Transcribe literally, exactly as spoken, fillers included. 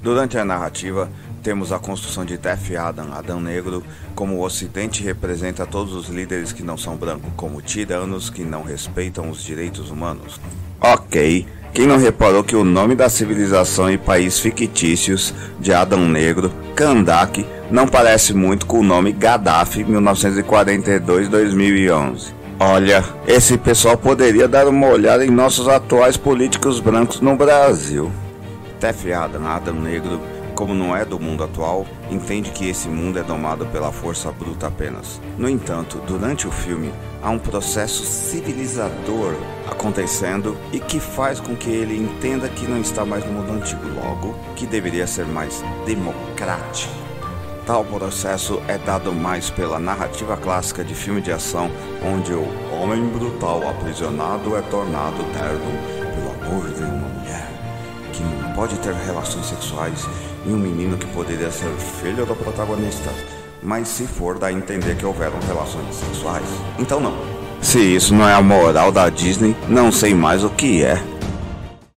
Durante a narrativa, temos a construção de Tef Adam, Adão Negro, como o Ocidente representa todos os líderes que não são brancos, como tiranos que não respeitam os direitos humanos. Ok, quem não reparou que o nome da civilização e país fictícios de Adão Negro, Kandak, não parece muito com o nome Gaddafi, mil novecentos e quarenta e dois a dois mil e onze? Olha, esse pessoal poderia dar uma olhada em nossos atuais políticos brancos no Brasil. Tef Adam, Adão Negro, como não é do mundo atual, entende que esse mundo é domado pela força bruta apenas. No entanto, durante o filme, há um processo civilizador acontecendo e que faz com que ele entenda que não está mais no mundo antigo, logo, que deveria ser mais democrático. Tal processo é dado mais pela narrativa clássica de filme de ação, onde o homem brutal aprisionado é tornado terno pelo amor de uma mulher, que não pode ter relações sexuais, e um menino que poderia ser filho do protagonista, mas se for dá a entender que houveram relações sexuais. Então não. Se isso não é a moral da Disney, não sei mais o que é.